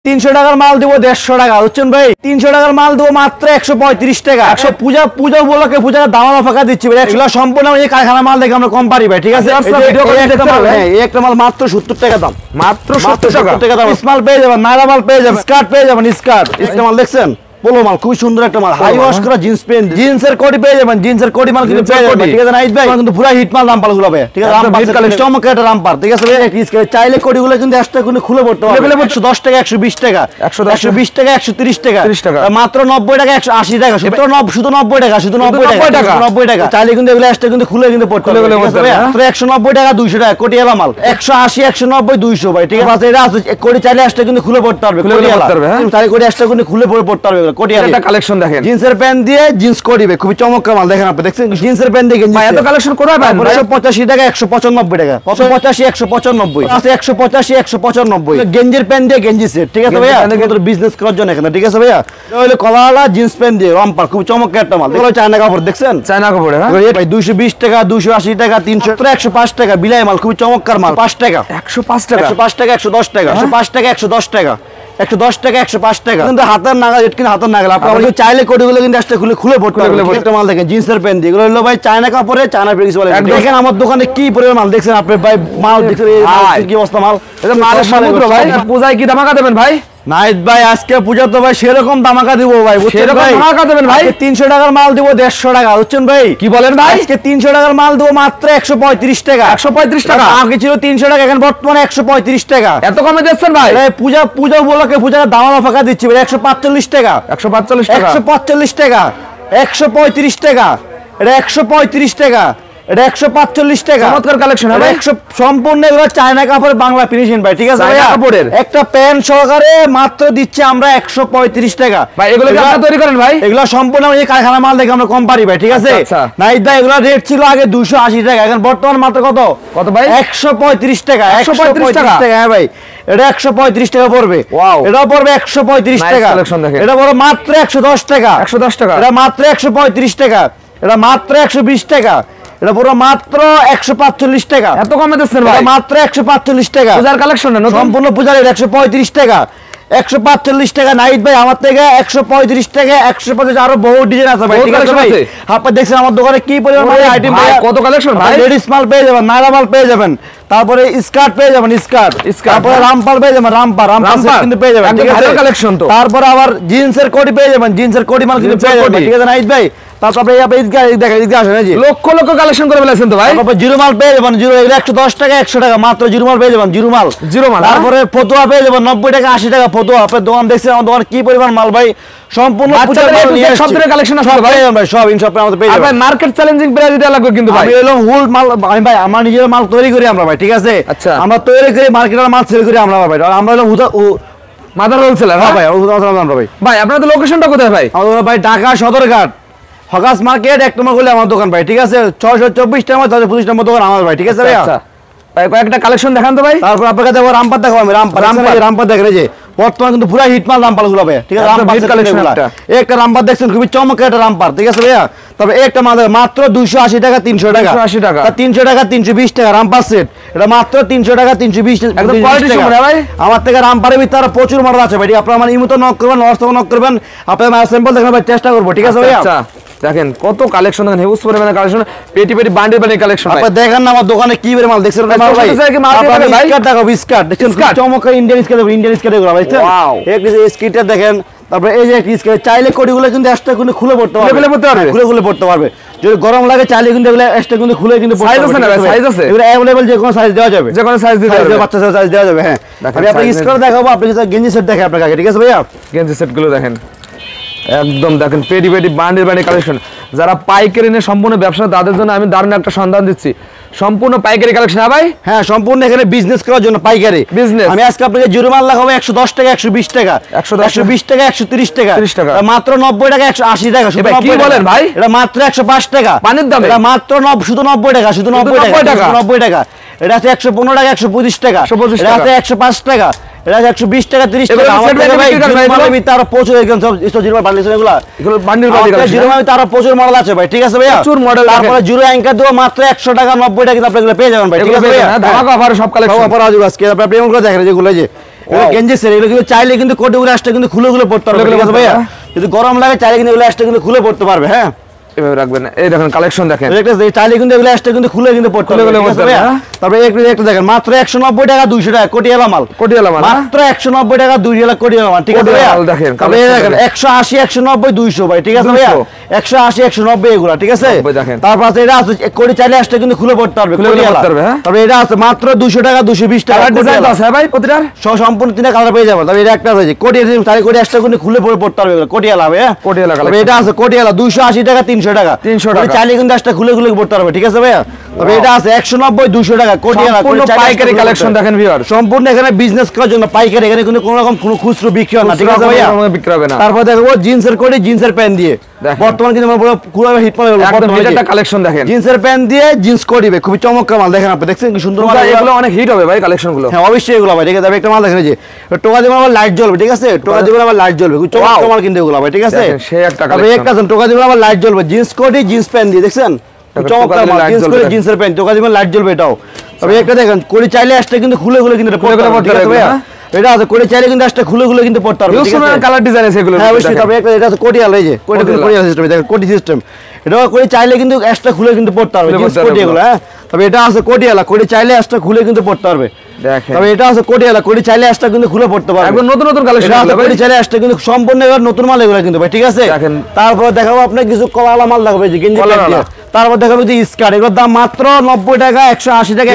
300 টাকার মাল দিব 150 টাকা, বুঝছেন ভাই? 300 টাকার মাল দিব মাত্র 135 টাকা। পূজা উপলক্ষে পূজার দাম ফাঁকা দিচ্ছি ভাই। এগুলো সম্পূর্ণ এই কারখানা মাল দেখে আমরা কম পারি ভাই, ঠিক আছে? একটা মাল মাত্র 70 টাকা দাম, মাত্র 70 টাকা দাম। স্মাল পেয়ে যাবেন, নাইরা মাল পেয়ে যাবেন, স্কার্ট পেয়ে যাবেন, স্কার্ট মাল দেখছেন, পোলো মাল খুব সুন্দর একটা মাল, হাই ওয়াশ করা জিন্স প্যান্ট, জিন্সের কোটি পেয়ে যাবেন, জিন্সের কোটি মাল কিন্তু পেয়ে যাবেন, ঠিক আছে? নাইট ভাই কিন্তু পুরো হিট মাল রামপাল গুলো ভাই, ঠিক আছে? রামপাল কালেকশন চমৎকার একটা রামপাল, ঠিক আছে ভাই? চাইলে কোটি গুলো কিন্তু এক্সট্রা করে খুলে পড়তে পারবে। 110 টাকা, 120 টাকা, 120 টাকা, 130 টাকা, মাত্র 90 টাকা, 180 টাকা, শুধু 90 টাকা, শুধু 90 টাকা। চাইলে কিন্তু এগুলো এক্সট্রা কিন্তু খুলে কিন্তু পড়তে পারবে, ঠিক আছে ভাই? মাত্র 190 টাকা, 200 টাকা কোটি এলা মাল, 180, 190, 200 ভাই, ঠিক আছে? এটা আছে কোটি, চাইলে এক্সট্রা কিন্তু খুলে পড়তে পারবে, কোটি এলা চাইলে কোটি এক্সট্রা কিন্তু খুলে পড়তে পারবে, কোটি এলা। এটা কালেকশন দেখেন, জিন্সের প্যান্ট দিয়ে জিন্স কোটি ভাই, খুবই চমৎকার মাল দেখেন আপনি, দেখছেন? জিন্সের প্যান্ট দিয়ে গেঞ্জি এত কালেকশন করে ভাই 185 টাকা, 195 টাকা, 185, 195 আছে, 185, 195 গেঞ্জির প্যান্ট দিয়ে গেঞ্জি সেট, ঠিক আছে ভাইয়া? আমাদের বিজনেস করার জন্য এখানে, ঠিক আছে ভাইয়া? এটা হলো কলাওয়ালা জিন্স প্যান্ট দিয়ে রামপাল, খুব চমৎকার একটা মাল। এগুলো চায়না কাপড়, দেখছেন? চায়না কাপড়, হ্যাঁ ভাই। 220 টাকা, 280 টাকা, 300, 105 টাকা বিলাই মাল, খুবই চমৎকার মাল। 5 টাকা, 105 টাকা, 105 টাকা, 110 টাকা, 105 টাকা, 110 টাকা, 110 টাকা, 105 টাকা, কিন্তু হাতের নাগাল, রেট কিন্তু হাতের নাগাল। আপনি চাইলে কোটিগুলো কিন্তু আসতে খুলে পড়তে পারবেন। একটা মাল দেখেন, জিন্সের প্যান্ট দিয়ে, এগুলো হলো ভাই চায়না কাপড়ে, চায়না প্যাকেজ বলে। দেখেন আমার দোকানে কি পরিমাণ মাল দেখছেন আপনি ভাই, মাল দেখছেন কি অবস্থা মাল, এটা মালের সমুদ্র ভাই। পূজায় কি ধামাকা দেবেন ভাই? নাইট ভাই আজকে পূজা তো ভাই সেরকম ধামাকা দিব ভাই, বুঝছেন ভাই? ধামাকা দেবেন ভাই। 300 টাকার মাল দিব 150 টাকা, বুঝছেন ভাই? কি বলেন ভাই? আজকে 300 টাকার মাল দিব মাত্র 135 টাকা, 135 টাকা। আগে ছিল 300 টাকা, এখন বর্তমানে 135 টাকা। এত কমে দিচ্ছেন ভাই? পূজা উপলক্ষে পূজার দাম ফাঁকা দিচ্ছি ভাই, 145 টাকা, 145 টাকা, 145 টাকা, 135 টাকা, এটা 135 টাকা, এটা 145 টাকা। চমৎকার কালেকশন হবে, সম্পূর্ণ এগুলো চায়না কাপড়, বাংলা ফিনিশিং ভাই, ঠিক আছে? চায়না কাপড়ের একটা প্যান্ট সহকারে মাত্র দিচ্ছে আমরা 135 টাকা ভাই। এগুলো কি আপনারা তৈরি করেন ভাই? এগুলো সম্পূর্ণ এই কারখানা মাল দেখে আমরা কম পারি ভাই, ঠিক আছে? নাইট ভাই এগুলো রেট ছিল আগে 280 টাকা, এখন বর্তমান মাত্র কত ভাই? 135 টাকা, 135 টাকা, হ্যাঁ ভাই। এটা 135 টাকা পড়বে, এটাও পড়বে 135 টাকা, এটা পড়বে মাত্র 110 টাকা, 110 টাকা, এটা মাত্র 135 টাকা, এটা মাত্র 120 টাকা, এটা পুরো মাত্র 145 টাকা। এত কমে দিচ্ছেন ভাই? মাত্র 145 টাকা, পূজার কালেকশন না, সম্পূর্ণ পূজার। 135 টাকা, 145 টাকা। নাইট ভাই আমার থেকে 135 টাকা, 150 আরো বহু ডিজাইন আছে ভাই, ঠিক আছে ভাই? আপনি দেখছেন আমার দোকানে কি পরিমাণ আইটেম ভাই, কত কালেকশন ভাই। লেডিস মাল পেয়ে যাবেন, নাইরা মাল পেয়ে যাবেন, তারপরে স্কার্ট পেয়ে যাবেন, স্কার্ট, তারপরে রামপাল পেয়ে যাবেন, রামপাল কিন্তু পেয়ে যাবেন, ঠিক আছে? কালেকশন তো। তারপরে আবার জিন্সের কোটি পেয়ে যাবেন, জিন্সের কোটি মাল কিন্তু পেয়ে যাবেন, ঠিক আছে নাইট ভাই? তারপরে লক্ষ লক্ষ কালেকশন করে ফেলেছেন তো ভাই। জিরো মাল পেয়ে যাবেন, জিরো 110 টাকা, 100 টাকা মাত্র জিরো মাল পেয়ে যাবেন, জিরো মাল। তারপরে ফতুয়া পেয়ে যাবেন 90 টাকা, 80 টাকা ফতুয়া। আপনার দোকান দেখছেন, আমার দোকান কি পরিমাণ মাল ভাই, সম্পূর্ণ সব ধরনের কালেকশন আছে ভাই, সব ইনশাআল্লাহ আমাদের পেয়ে যাবেন। মার্কেট চ্যালেঞ্জিং প্রাইস দিতে লাগবে কিন্তু ভাই। আমি হলাম হোল মাল, আমি ভাই আমার নিজের মাল তৈরি করি আমরা ভাই, ঠিক আছে? আমরা তৈরি করি, মার্কেটের মাল সেল করি আমরা ভাই। আমরা হলাম মাদার হোলসেলার, হ্যাঁ ভাই। ভাই আপনাদের লোকেশনটা কোথায় ভাই? আমাদের ভাই ঢাকা সদরঘাট হকাস মার্কেট 1 নম্বর গলি আমার দোকান ভাই, ঠিক আছে? 624 নম্বর, 25 নম্বর দোকান আমার ভাই, ঠিক আছে ভাই? ভাই কয়েকটা কালেকশন দেখান তো ভাই। তারপর আপনার কাছে রামপাল দেখাবো আমি, রামপাল দেখেন, এই যে বর্তমান কিন্তু পুরো হিট মাল রামপাল গুলো ভাই, ঠিক আছে? রামপাল কালেকশন একটা রামপাল দেখছেন, খুবই চমৎকার একটা রামপাল, ঠিক আছে ভাইয়া? তবে একটা মাল মাত্র 280 টাকা, 300 টাকা, 280 টাকা, 300 টাকা, 320 টাকা রামপাল সেট, এটা মাত্র 300 টাকা, 320 একদম কোয়ালিটি সম্পূর্ণ ভাই। আমার থেকে রামপালের ভিতরে প্রচুর মডেল আছে ভাই, আপনারা আমার ইমো তো নক করবেন, হোয়াটসঅ্যাপে নক করবেন, আপনারা স্যাম্পল দেখার ভাই চেষ্টা করব, ঠিক আছে ভাইয়া? দেখেন কত কালেকশন, দেখেন হিউজ পরিমাণে কালেকশন, পেটি বান্ডিল কালেকশন। আপনি দেখেন না আমার দোকানে কি বের মাল দেখছেন ভাই? স্কার্ট দেখো, স্কার্ট দেখেন, চমৎকার ইন্ডিয়ান স্কার্ট এগুলো ভাই, এই স্কার্টটা দেখেন। তারপরে এই যে স্কার্ট, চাইলে কোটিগুলো কিন্তু এক্সট্রা কিন্তু খুলে পড়তে পারবে, খুলে পড়তে পারবে। যদি গরম লাগে চাইলে কিন্তু এগুলো এক্সট্রা কিন্তু খুলে কিন্তু সাইজ আছে না, সাইজ আছে এগুলো अवेलेबल, যে কোনো সাইজ দেওয়া যাবে, যে কোনো সাইজ দিতে পারবে, বাচ্চা সাইজ দেওয়া যাবে। হ্যাঁ আমি আপনাকে স্কার্ট দেখাবো, আপনি গেঞ্জি সেট দেখেন আপনাকে, ঠিক আছে ভাইয়া? গেঞ্জি সেটগুলো দেখেন, একদম দেখেন পেটি বান্ডিল কালেকশন। যারা পাইকারি নিয়ে সম্পূর্ণ ব্যবসা, তাদের জন্য আমি দারুণ একটা সন্ধান দিচ্ছি, সম্পূর্ণ পাইকারি কালেকশন। হ্যাঁ ভাই, হ্যাঁ সম্পূর্ণ এখানে বিজনেস করার জন্য পাইকারি বিজনেস। আমি আজকে আপনাকে জিরো মাল লাগাবো 110 টাকা, 120 টাকা, 120 টাকা, 130 টাকা, 30 টাকা, মাত্র 90 টাকা, 180 টাকা। কি বলেন ভাই? এটা মাত্র 105 টাকা পানির দাম, এটা মাত্র শুধু 90 টাকা, শুধু 90 টাকা, 90 টাকা। এটা আছে 115 টাকা, 125 টাকা, এটা আছে 105 টাকা, এটা 120 টাকা, 30 টাকা। তার প্রচুর প্রচুর মডেল আছে ভাই, ঠিক আছে ভাইয়া? প্রচুর মডেল। তারপরে জিরো অ্যাঙ্কার দেবো মাত্র 100 টাকা, 90 টাকা কিন্তু আপনি পেয়ে যাবেন ভাই, ঠিক আছে ভাইয়া? ধামাকা অফার সব কালেকশন অফার আছে আজকে, আপনি প্রেম করে দেখেন যেগুলো, যে গেঞ্জি সেট এগুলো কিন্তু চাইলে কিন্তু কোটিগুলো আসটা কিন্তু খুলে পড়তে পারবে, ঠিক আছে ভাইয়া? যদি গরম লাগে চাইলে কিন্তু এগুলো আসটা কিন্তু খুলে পড়তে পারবে। হ্যাঁ, এভাবে রাখবেন। এই দেখেন কালেকশন দেখেন, চাইলে কিন্তু এগুলো আসটা কিন্তু খুলে কিন্তু পড়তে পারবে। তারপরে একটা দেখেন মাত্র 190 টাকা 200 টাকা কোটিয়ালা মাল, মাত্র 190 টাকা 200 কোটিয়ালা মাল, ঠিক আছে ভাইয়া? দেখেন 180 190 200 ভাই, ঠিক আছে ভাইয়া? 180 190 এগুলা, ঠিক আছে? তারপর এটা আছে কোটি চাইলে আসটা কিন্তু খুলে পড়তে পারবে কোটিয়ালা। তারপরে এটা আছে মাত্র 200 টাকা 220 টাকা কোটিয়ালা আছে ভাই, প্রতিটার সম্পূর্ণ তিনটা কালার পেয়ে যাবেন। তারপরে এটা একটা রয়েছে কোটি চাইলে কোটি আসটা কিন্তু খুলে পড়তে পারবে কোটিয়ালা ভাইয়া, কোটিয়ালা কালার। এটা আছে কোটিয়ালা 280 টাকা 300 টাকা চাইলে কিন্তু আসটা খুলে পড়তে পারবে, ঠিক আছে ভাইয়া? তবে এটা আছে 190 200 টাকা কোটিয়ালা পাইকারি কালেকশন দেখেন ভিউয়ার, সম্পূর্ণ এখানে বিজনেস করার জন্য পাইকারি, এখানে কিন্তু কোনো রকম কোনো খুচরো বিক্রি হয় না, ঠিক আছে ভাইয়া? বিক্রি হবে না। তারপর দেখো জিন্সের কোটি জিন্সের প্যান্ট দিয়ে বর্তমানে কিন্তু আমরা পুরো হিট মাল একটা কালেকশন দেখেন, জিন্সের প্যান্ট দিয়ে জিন্স কোটি ভাই, খুবই চমৎকার মাল দেখেন আপনি, দেখছেন কি সুন্দর মাল, এগুলো অনেক হিট হবে ভাই কালেকশন গুলো। হ্যাঁ অবশ্যই এগুলো ভাই, ঠিক আছে? একটা মাল দেখেন যে টোকা দিবেন আবার লাইট জ্বলবে, ঠিক আছে? টোকা দিবেন আবার লাইট জ্বলবে, খুব চমৎকার মাল কিন্তু এগুলো ভাই, ঠিক আছে? সেই একটা কালেকশন একটা টোকা দিবেন আবার লাইট জ্বলবে, জিন্স কোটি জিন্স প্যান্ট দিয়ে, দেখছেন চমৎকার মাল, জিন্স কোটি জিন্সের প্যান্ট টোকা দিবেন লাইট জ্বলবে এটাও। তবে একটা দেখেন কোটি চাইলে আসতে কিন্তু খুলে কিন্তু পড়তে পারবে ভাইয়া, এটা আছে কোটি চাইলে কিন্তু আসতে খুলে কিন্তু পড়তে পারবে, ঠিক আছে? কালার ডিজাইন আছে এগুলো। হ্যাঁ অবশ্যই। তবে এটা আছে কোটি আলাই যে কোটি সিস্টেম, দেখেন কোটি সিস্টেম, এটা কোটি চাইলে কিন্তু আসতে খুলে কিন্তু পড়তে পারবে, জিন্স কোটি এগুলো। হ্যাঁ, তবে এটা আছে কোটিয়ালা কোটি চাইলে আসতে খুলে কিন্তু পড়তে পারবে, দেখেন। তবে এটা আছে কোটিয়ালা কোটি চাইলে আসতে কিন্তু খুলে পড়তে পারবে, একদম নতুন নতুন কালেকশন আছে কোটি চাইলে আসতে কিন্তু সম্পূর্ণ এবার নতুন মাল এগুলো কিন্তু ভাই, ঠিক আছে? তারপর দেখাবো আপনাকে কিছু কলালা মাল দেখাবো, যে গেঞ্জি প্যান্ট। তারপর দেখাবো যে স্কার্ট, এগুলোর দাম মাত্র 90 টাকা 180 টাকা,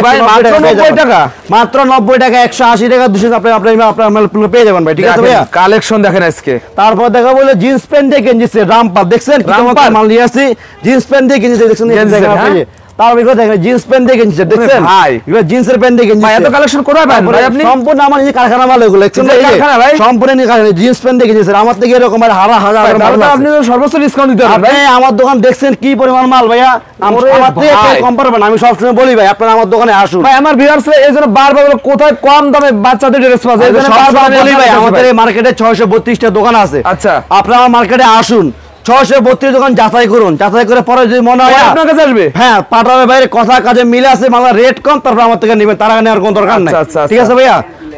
মাত্র 90 টাকা 180 টাকা 200 আপনারা পেয়ে যাবেন ভাই, ঠিক আছে ভাইয়া? কালেকশন দেখেন আজকে। তারপর দেখাবো বলে জিন্স প্যান্ট দিয়ে গেঞ্জি সেট, রামপাল, দেখছেন কি চমৎকার মাল নিয়ে আসি, জিন্স প্যান্ট দিয়ে গেঞ্জি দেখছেন, দেখেন আপনি। তারপর এগুলো দেখেন জিন্স প্যান্ট দিয়ে গেঞ্জি, দেখছেন ভাই? এগুলো জিন্সের প্যান্ট দিয়ে গেঞ্জি, এত কালেকশন কোথায় পাবেন ভাই আপনি? সম্পূর্ণ আমার নিজে কারখানা মাল এগুলো, দেখছেন ভাই? সম্পূর্ণ নিজে কারখানা জিন্স প্যান্ট দিয়ে গেঞ্জি, আমার থেকে এরকম আর হাজার আপনি তো সর্বোচ্চ ডিসকাউন্ট দিতে পারবেন ভাই। আমার দোকান দেখছেন কি পরিমাণ মাল ভাইয়া, আমার থেকে কম পারবেন। আমি সবসময় বলি ভাই আপনারা আমার দোকানে আসুন ভাই, আমার ভিউয়ার্স এইজন্য বারবার কোথায় কম দামে বাচ্চাদের ড্রেস পাওয়া যায়, এইজন্য বারবার বলি ভাই আমাদের এই মার্কেটে 632টা দোকান আছে। আচ্ছা, আপনারা আমার মার্কেটে আসুন, 632 দোকান যাচাই করুন, যাচাই করে পরে যদি মনে হয় আপনার কাছে আসবে, হ্যাঁ পাঠাবে ভাই, কথা কাজে মিলে আছে, মালের রেট কম, তারপর আমার থেকে নেবেন, তার আগে নেওয়ার কোনো দরকার নাই, ঠিক আছে ভাইয়া?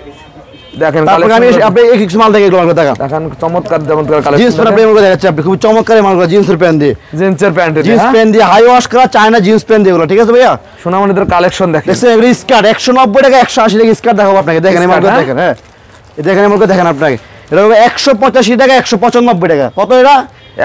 দেখেন আমি আপনি কিছু মাল দেখে এগুলো দেখেন, চমৎকার চমৎকার কালেকশন, জিন্স প্যান্ট আপনি এগুলো দেখাচ্ছি, আপনি খুব চমৎকার মালগুলো জিন্সের প্যান্ট দিয়ে, জিন্স প্যান্ট দিয়ে হাই ওয়াশ করা চায়না জিন্স প্যান্ট দিয়ে এগুলো, ঠিক আছে ভাইয়া? সোনামণিদের কালেকশন দেখেন, দেখছেন এগুলো স্কার্ট 190 টাকা 180 টাকা স্কার্ট দেখাবো আপনাকে, দেখেন এই মালগুলো দেখেন। হ্যাঁ দেখেন এই মালগুলো দেখেন আপনাকে, এটা হবে 185 টাকা 195 টাকা, কত এটা?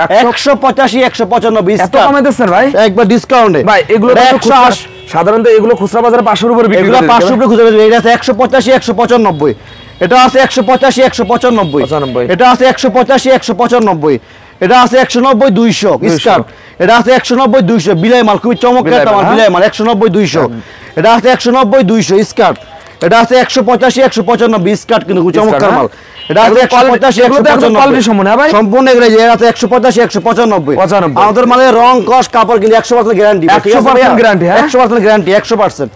185 195 এত কমে দিচ্ছেন ভাই, একবার ডিসকাউন্টে ভাই। এগুলো 180 সাধারণত এগুলো খুচরা বাজারে 500 এর উপরে বিক্রি করে, এগুলো 500 উপরে খুচরা বাজারে, এটা আছে 185 195, এটা আছে 185 195, এটা আছে 185 195, এটা আছে 190 200 স্কার্ট, এটা আছে 190 200 বিলাই মাল, খুবই চমৎকার মাল, বিলাই মাল 190 200, এটা আছে 190 200 স্কার্ট, এটা আছে 185 195 স্কার্ট, কিন্তু খুব চমৎকার মাল। এটা আছে 185 195 সম্পূর্ণ এগুলো, এটা আছে 185 195। আমাদের মানে রং কস কাপড় কিন্তু 100% গ্যারান্টি, 100% গ্যারান্টি, 100% গ্যারান্টি 100%।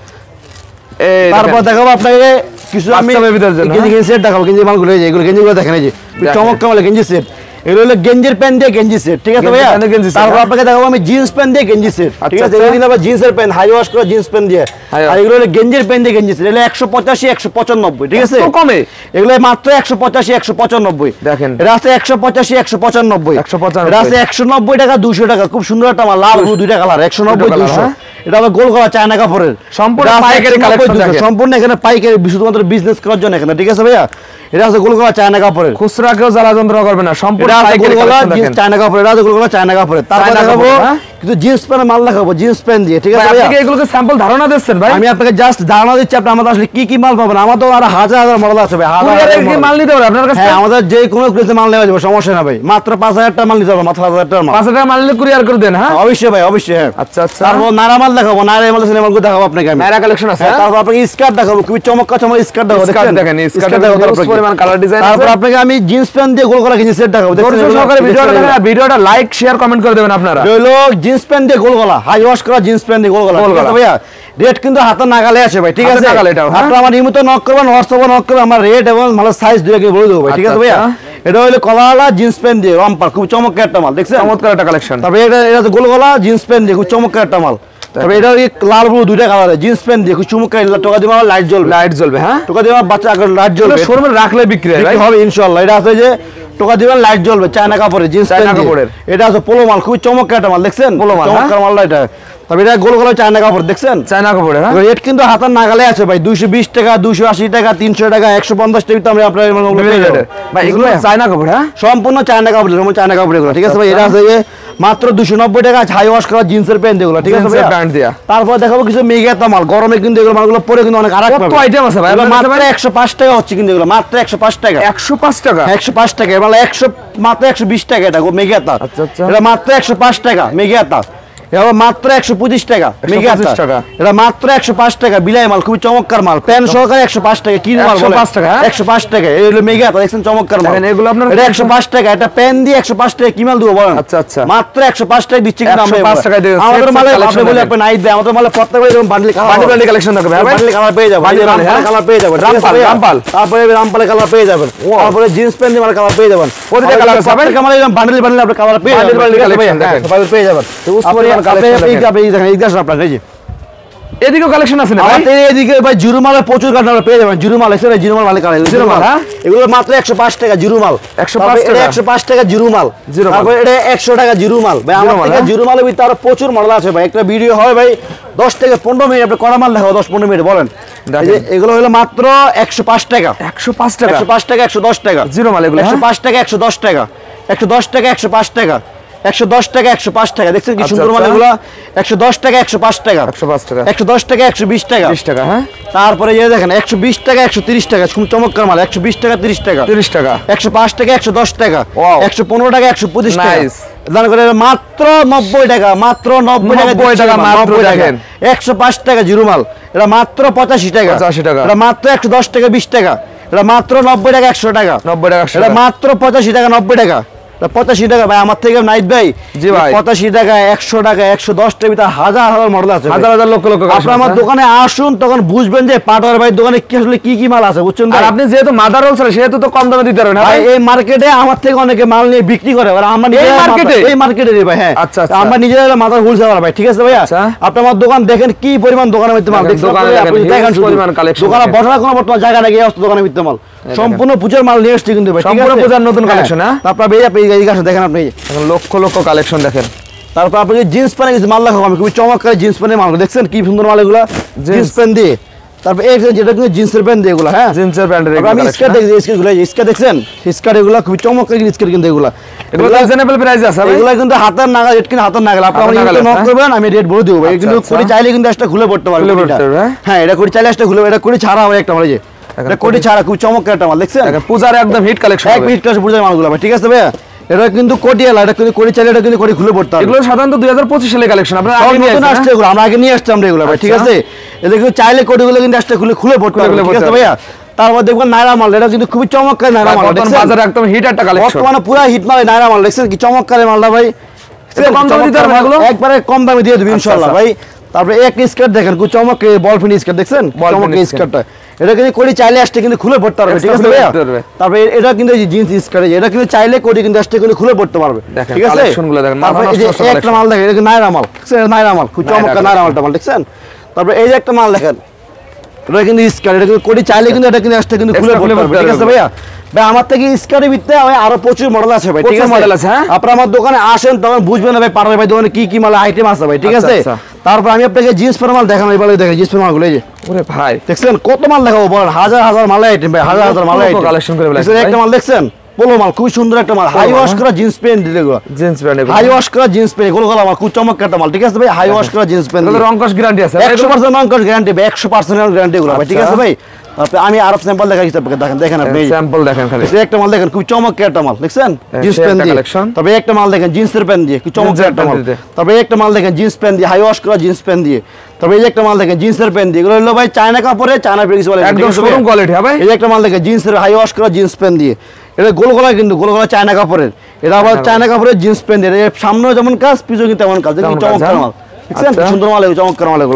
তারপর দেখাবো আপনাকে কিছু আমি গেঞ্জি সেট দেখাবো, গেঞ্জি মালগুলো এগুলো গেঞ্জিগুলো দেখেন, এই যে চমৎকার মাল গেঞ্জি সেট, এগুলো হলো গেঞ্জির প্যান্ট দিয়ে গেঞ্জি সেট, ঠিক আছে ভাইয়া? তারপর আপনাকে দেখাবো আমি জিন্স প্যান্ট দিয়ে গেঞ্জি সেট, ঠিক আছে? এগুলো আবার জিন্সের প্যান্ট হাই ওয়াশ করা জিন্স প্যান্ট দিয়ে, আর এগুলো হলো গেঞ্জির প্যান্ট দিয়ে গেঞ্জি সেট, এগুলো 185 195, ঠিক আছে? কমে এগুলো মাত্র 185 195, দেখেন এটা আছে 185 195, এটা আছে 190 টাকা 200 টাকা, খুব সুন্দর একটা মাল, লাল হলুদ দুইটা কালার, 190 200। এটা হবে গোল গলা চায়না কাপড়ের, সম্পূর্ণ পাইকারি কালেকশন, সম্পূর্ণ এখানে পাইকারি শুধুমাত্র বিজনেস করার জন্য এখানে, ঠিক আছে ভাইয়া? এটা আছে গোল গলা চায়না কাপড়ের, খুচরা কেউ জ্বালা যন্ত্রণা করবে না, সম্পূর্ণ পাইকারি গলা চায়না কাপড়, এটা আছে গোল গলা চায়না কাপড়ের। তারপর দেখাবো কিছু জিন্স প্যান্ট মাল দেখাবো, জিন্স প্যান্ট দিয়ে, ঠিক আছে ভাইয়া? আপনি এগুলোকে স্যাম্পল ধারণা দিচ্ছেন ভাই, আমি আপনাকে জাস্ট ধারণা দিচ্ছি, আপনি আমাদের আসলে কি কি মাল পাবেন, আমাদের আর হাজার হাজার মডেল আছে ভাই, হাজার মাল নিতে পারবেন আপনার কাছে। হ্যাঁ আমাদের যে কোনো প্লেসে মাল নেওয়া যাবে, সমস্যা না ভাই, মাত্র 5000 টাকা মাল নিতে পারবেন, মাত্র 1000 টাকা মাল, 5000 টাকা মাল নিলে কুরিয়ার করে দেন। হ্যাঁ অবশ্যই ভাই, অবশ্যই। হ্যাঁ আচ্ছা আচ্ছা। তারপর নারা মাল দেখাবো, নারা মাল আছে, মালগুলো দেখাবো আপনাকে, আমি নারা কালেকশন আছে। তারপর আপনাকে স্কার্ট দেখাবো, খুবই চমৎকার চমৎকার স্কার্ট দেখাবো, দেখেন স্কার্ট দেখাবো, তারপর পরিমাণ কালার ডিজাইন। তারপর আপনাকে আমি জিন্স প্যান্ট দিয়ে গোল গলা গেঞ্জি সেট দেখাবো, দেখেন ভিডিওটা দেখেন, ভিডিওটা লাইক শেয়ার কমেন্ট করে দেবেন আপনারা। হলো জিন্স প্যান্ট দিয়ে গোল গলা হাই ওয়াশ করা জিন্স প্যান্ট দিয়ে গোল গলা, ঠিক আছে ভাইয়া? রেট কিন্তু হাতে নাগালে আছে ভাই, ঠিক আছে? আপনারা আমার ইমোতে নক করবেন, হোয়াটসঅ্যাপে নক করবেন, আমার রেট এবং মালের সাইজ দুটোকে বলে দেবো ভাই, ঠিক আছে ভাইয়া? এটা হলো কলাওয়ালা জিন্স প্যান্ট দিয়ে রামপাল, খুব চমৎকার একটা মাল, দেখছেন? চমৎকার একটা কালেকশন। তবে এটা গোল গলা জিন্স প্যান্ট দিয়ে খুব চমৎকার একটা মাল, তবে এটা লাল ব্লু দুইটা কালার জিন্স প্যান্ট দিয়ে চুমুকা টোকা দিয়ে লাইট জ্বলবে হ্যাঁ টোকা দিয়ে বাচ্চা লাইট জ্বলবে শোরুমে রাখলে বিক্রি হবে ইনশাআল্লাহ। এটা আছে যে টোকা দিবেন লাইট জ্বলবে চায়না কাপড়ের জিন্স প্যান্ট কাপড়ের। এটা আছে পোলো মাল খুবই চমৎকার একটা মাল দেখছেন পোলো মাল চমৎকার মালটা এটা। তবে এটা গোল গোল চায়না কাপড় দেখছেন চায়না কাপড় হ্যাঁ রেট কিন্তু হাতের নাগালে আছে ভাই 220 টাকা 280 টাকা 300 টাকা 150 টাকা আমরা আপনার ভাই এগুলো চায়না কাপড় হ্যাঁ সম্পূর্ণ চায়না কাপড় চায়না কাপড় এগুলো ঠিক আছে ভাই। এটা আছে যে মাত্র 290 টাকা হাই ওয়াশ করা জিন্সের প্যান্ট এগুলো ঠিক আছে ভাই প্যান্ট দিয়া। তারপর দেখাবো কিছু মেগাতা মাল গরমে কিন্তু এগুলো মালগুলো পরে কিন্তু অনেক আরাম কত আইটেম আছে ভাই মাত্র 105 টাকা হচ্ছে কিন্তু এগুলো মাত্র 105 টাকা 105 টাকা 105 টাকা মানে 100 মাত্র 120 টাকা এটা মেগাতা। আচ্ছা আচ্ছা এটা মাত্র 105 টাকা মেগাতা। এটা মাত্র 125 টাকা মেগাতা। এটা মাত্র 105 টাকা বিলাই মাল খুবই চমৎকার মাল প্যান সহকারে 105 টাকা কি মাল 105 টাকা 105 টাকা এই হলো মেগাতা দেখছেন চমৎকার মাল এগুলো আপনার এটা 105 টাকা এটা প্যান দিয়ে 105 টাকা কি মাল দেবো বলেন আচ্ছা আচ্ছা মাত্র 105 টাকা দিচ্ছি কিন্তু আমরা 105 টাকা দিয়ে আমাদের মালে আপনি বলে আপনি নাই দেয় আমাদের মালে প্রত্যেকবার এরকম বান্ডেল কালেকশন থাকবে ভাই বান্ডেল কালার পেয়ে যাবেন কালার পেয়ে যাবেন রামপাল তারপরে রামপালের কালার পেয়ে যাবেন তারপরে জিন্স প্যান্ট দিয়ে কালার পেয়ে যাবেন প্রতিটা কালার পাবেন কামাল এরকম বান্ডেল আপনি কালার পেয়ে যাবেন কালার পেয়ে যাবেন আপনি এই দেখেন এই দেখেন আপনারা এই যে এদিকেও কালেকশন আছে না ভাই আমাদের এদিকে ভাই জুরুমালে প্রচুর কালার পেয়ে যাবেন জুরুমাল এসে জুরুমাল মাল কালার জুরুমাল এগুলো মাত্র 105 টাকা জুরুমাল 105 টাকা জুরুমাল তারপর এটা 100 টাকা জুরুমাল ভাই আমার থেকে জুরুমালের ভিতরে আরো প্রচুর মডেল আছে ভাই একটা ভিডিও হয় ভাই 10 থেকে 15 মিনিট আপনি কড়া মাল দেখাও 10-15 মিনিট বলেন এগুলো হলো মাত্র 105 টাকা 105 টাকা 105 টাকা 110 টাকা জুরুমাল এগুলো 105 টাকা 110 টাকা 110 টাকা 105 টাকা 110 টাকা 105 টাকা দেখছেন কি সুন্দর মাল এগুলো 110 টাকা 105 টাকা 105 টাকা 110 টাকা 120 টাকা 20 টাকা হ্যাঁ তারপরে এই দেখেন 120 টাকা 130 টাকা খুব চমৎকার মাল 120 টাকা 30 টাকা 30 টাকা 105 টাকা 110 টাকা 115 টাকা 125 টাকা নাইস দান করে মাত্র 90 টাকা মাত্র 90 টাকা মাত্র দেখেন 105 টাকা জিরুমাল এটা মাত্র 85 টাকা 85 টাকা এটা মাত্র 110 টাকা 20 টাকা এটা মাত্র 90 টাকা 100 টাকা 90 টাকা এটা মাত্র 85 টাকা 90 টাকা 85 টাকা ভাই আমার থেকে নাইট ভাই জি ভাই 85 টাকা 100 টাকা 110 টাকা ভিতরে হাজার হাজার মডেল আছে হাজার হাজার লক্ষ লক্ষ আপনি আমার দোকানে আসুন তখন বুঝবেন যে পাটোয়ার ভাই দোকানে কি আসলে কি মাল আছে বুঝছেন আর আপনি যেহেতু মাদার হোলসেল সেহেতু তো কম দামে দিতে পারবেন না ভাই এই মার্কেটে আমার থেকে অনেকে মাল নিয়ে বিক্রি করে আর আমরা এই মার্কেটে এই মার্কেটে ভাই হ্যাঁ আচ্ছা আমরা নিজেরা মাদার হোলসেল ভাই ঠিক আছে ভাইয়া আপনি আমার দোকান দেখেন কি পরিমাণ দোকানের মধ্যে মাল দেখছেন আপনি দেখেন পরিমাণ কালেকশন দোকানে বসার কোনো বর্তমান জায়গা নাকি এই দোকানের মধ্যে মাল সম্পূর্ণ পূজার মাল নিয়ে আসছে কিন্তু ভাই ঠিক আছে সম্পূর্ণ পূজার নতুন কালেকশন হ্যাঁ তারপর আপনি এই গাছ দেখেন আপনি লক্ষ লক্ষ কালেকশন দেখেন তারপর আপনি জিন্স প্যান্ট কিছু মাল দেখাবো আমি খুবই চমৎকার জিন্স প্যান্টের মাল দেখছেন কি সুন্দর মাল এগুলো জিন্স প্যান্ট দিয়ে তারপর এই যেটা কিন্তু জিন্সের প্যান্ট দিয়ে এগুলো হ্যাঁ জিন্সের প্যান্টের এগুলো আমি স্কার্ট দেখি স্কার্টগুলো স্কার্ট দেখছেন স্কার্ট এগুলো খুবই চমৎকার স্কার্ট কিন্তু এগুলো রিজনেবল প্রাইসে আছে ভাই এগুলো কিন্তু হাতের নাগাল রেট কিন্তু হাতের নাগাল আপনি আমাকে নক করবেন আমি রেট বলে দেব ভাই কিন্তু কোটি চাইলে কিন্তু একটা খুলে পড়তে পারবে হ্যাঁ এটা কোটি চাইলে একটা খুলে এটা কোটি ছাড়া হবে একটা মাল এই যে এটা কোটি ছাড়া খুব চমৎকার একটা মাল দেখছেন পূজার একদম হিট কালেকশন এক হিট কালেকশন পূজার মালগুলো ভাই ঠিক আছে ভাই এটা কিন্তু কোটি এলা এটা কিন্তু কোটি চাইলে এটা কিন্তু কোটি খুলে পড়তে হবে এগুলো সাধারণত 2025 সালে কালেকশন আপনারা আগে নিয়ে আসছে এগুলো আমরা আগে নিয়ে আসতাম এগুলো ভাই ঠিক আছে এটা কিন্তু চাইলে কোটিগুলো কিন্তু আসলে খুলে পড়তে হবে ঠিক আছে ভাইয়া তারপর দেখবেন নাইরা মাল এটা কিন্তু খুবই চমৎকার নাইরা মাল দেখছেন বাজারে একদম হিট একটা কালেকশন বর্তমানে পুরো হিট মাল নাইরা মাল দেখছেন কি চমৎকার মালটা ভাই কম দামে দিতে পারবেন এগুলো একবারে কম দামে দিয়ে দেব ইনশাআল্লাহ ভাই তারপরে এক স্কার্ট দেখেন খুব চমৎকার বল ফিন স্কার্ট দেখছেন চমৎকার স্কার্টটা এটা কিন্তু কোটি চাইলে আসতে কিন্তু খুলে পড়তে পারবে ঠিক আছে ভাইয়া তারপরে এটা কিন্তু এই জিন্স স্কার্ট এটা কিন্তু চাইলে কোটি কিন্তু আসতে কিন্তু খুলে পড়তে পারবে ঠিক আছে কালেকশনগুলো দেখেন তারপরে এই যে একটা মাল দেখেন এটা নাইরা মাল নাইরা মাল খুব চমৎকার নাইরা মালটা মাল দেখছেন তারপরে এই যে একটা মাল দেখেন এটা কিন্তু স্কার্ট এটা কিন্তু কোটি চাইলে কিন্তু এটা কিন্তু আসতে কিন্তু খুলে পড়তে পারবে ঠিক আছে ভাইয়া ভাই আমার থেকে স্কার্টের ভিতরে আরো প্রচুর মডেল আছে ভাই ঠিক আছে মডেল আছে হ্যাঁ আপনারা আমার দোকানে আসেন তখন বুঝবেন না ভাই পারবে ভাই দোকানে কি মাল আইটেম আছে ভাই ঠিক আছে তারপর আমি আপনাকে জিন্স প্যান্ট মাল দেখানো এবারে দেখেন জিন্স প্যান্ট মালগুলো এই যে ওরে ভাই দেখছেন কত মাল দেখাবো বলেন হাজার হাজার মাল আইটেম ভাই হাজার হাজার মাল আইটেম কালেকশন করে দেখছেন একটা মাল দেখছেন পোলো মাল খুব সুন্দর একটা মাল হাই ওয়াশ করা জিন্স প্যান্ট দিলেগুলো জিন্স প্যান্ট হাই ওয়াশ করা জিন্স প্যান্ট এগুলো মাল খুব চমৎকার একটা মাল ঠিক আছে ভাই হাই ওয়াশ করা জিন্স প্যান্ট রংকশ গ্যারান্টি আছে 100% রংকশ গ্যারান্টি ভাই 100% গ্যারান্টি গুলো ভাই ঠিক আছে ভাই আমি আরো স্যাম্পল দেখাচ্ছি আপনাকে দেখেন আপনি স্যাম্পল দেখেন খালি একটা মাল দেখেন খুব চমৎকার একটা মাল দেখছেন জিন্স প্যান্ট দিয়ে তবে একটা মাল দেখেন জিন্সের প্যান্ট দিয়ে খুব চমৎকার একটা মাল তবে একটা মাল দেখেন জিন্স প্যান্ট দিয়ে হাই ওয়াশ করা জিন্স প্যান্ট দিয়ে তবে এই একটা মাল দেখেন জিন্সের প্যান্ট দিয়ে এগুলো হলো ভাই চায়না কাপড়ে চায়না ফেব্রিক্স বলে একদম শোরুম কোয়ালিটি হবে এই একটা মাল দেখেন জিন্সের হাই ওয়াশ করা জিন্স প্যান্ট দিয়ে এটা গোল গলা কিন্তু গোল গলা চায়না কাপড়ের এটা আবার চায়না কাপড়ের জিন্স প্যান্ট এর সামনে যেমন কাজ পিছনে কিন্তু তেমন কাজ দেখুন চমৎকার মাল দেখছেন সুন্দর মাল চমৎকার মাল এগুলো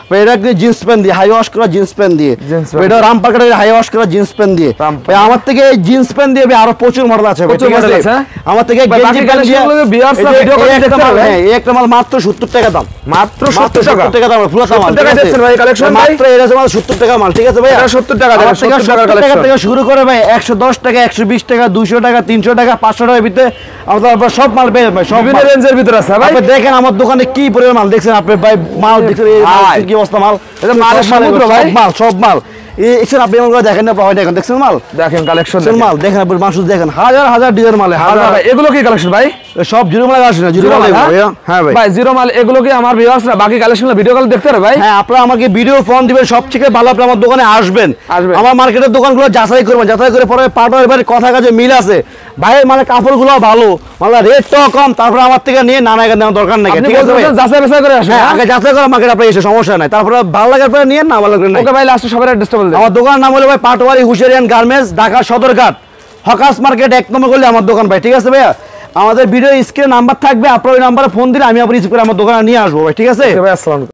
ভাই এটা কি জিন্স প্যান্ট দিয়ে হাই ওয়াশ করা জিন্স প্যান্ট দিয়ে Jeans pant। এটা রামপাকেটের হাই ওয়াশ করা জিন্স প্যান্ট দিয়ে রামপাকেট। ভাই আমার থেকে জিন্স প্যান্ট দিয়ে ভাই আরো প্রচুর মডেল আছে ভাই, প্রচুর ঠিক আছে model আছে, হ্যাঁ? আমার থেকে ভাই, গেঞ্জি বাকি প্যান্ট দিয়ে collection গুলো viewers রা এই যে video call এই একটা দেখতে মাল, পারবে। হ্যাঁ, এই একটা মাল মাত্র 70 টাকা দাম মাত্র মাত্র 70 70 টাকা দাম পুরো মাল 70 টাকা ঠিক আছে? দিচ্ছেন ভাই collection ভাই? মাত্র এটা মাল 70 টাকা মাল, ঠিক আছে ভাই এটা 70 টাকা দেন, 70 টাকার collection। থেকে শুরু করে ভাই 110 টাকা 120 টাকা 200 টাকা 300 টাকা 500 টাকার ভিতরে আমাদের সব মাল পেয়ে যাবেন ভাই, সব বিভিন্ন মাল। রেঞ্জের ভিতরে আছে ভাই। আপনি দেখেন আমার দোকানে কি পরিমাণ মাল দেখছেন আপনি ভাই, মাল দেখছেন এই মাল, ভাই। কি অবস্থা মাল, এটা মালের সব মাল, সমুদ্র সব ভাই। মাল সব মাল এসে আপনি এমন করে দেখেন না ভাই, দেখেন দেখছেন মাল, দেখেন কালেকশন দেখছেন মাল দেখেন আপনি মানুষ দেখেন হাজার হাজার ডিজাইন মাল, হাজার ভাই এগুলো কি কালেকশন ভাই? সব জিরো মাল আসে না, জিরো মাল হ্যাঁ? ভাই, হ্যাঁ ভাই ভাই জিরো মাল এগুলো কি আমার ভিউয়ার্সরা বাকি কালেকশনগুলো ভিডিও কল দেখতে পারে ভাই? হ্যাঁ আপনারা আমাকে ভিডিও ফোন দিবেন, সব থেকে ভালো আপনি আমার দোকানে আসবেন আসবেন। আমার মার্কেটের দোকানগুলো যাচাই করবেন, যাচাই করে পরে পার্টনার বাড়ির কথা কাজে মিল আছে ভাইয়ের মানে কাপড়গুলো ভালো মানে রেটটাও কম, তারপরে আমার থেকে নিয়ে নানা নেওয়ার দরকার নাই, আপনি ঠিক আছে ভাই? বলছেন যাচাই বাছাই করে আসেন, হ্যাঁ হ্যাঁ? আগে যাচাই করে মার্কেট আপনি এসে সমস্যা নাই, তারপরে ভালো লাগার পরে নিয়ে না ভালো লাগলে নাই। ওকে ভাই লাস্টে সবার অ্যাড্রেসটা বলে দেন। আমার দোকানের নাম হলো ভাই পাটোয়ারি হুশিয়ারিয়ান garments, Dhaka Sadarghat hawkers market 1 নম্বর গলি আমার দোকান ভাই, ঠিক আছে ভাইয়া? আমাদের ভিডিও স্ক্রিনে নাম্বার থাকবে, আপনার ওই নাম্বারে ফোন দিলে আমি আপনার রিসিভ করে আমার দোকানে নিয়ে আসবো ভাই, ঠিক আছে? ওকে ভাই আসসালামু আলাইকুম।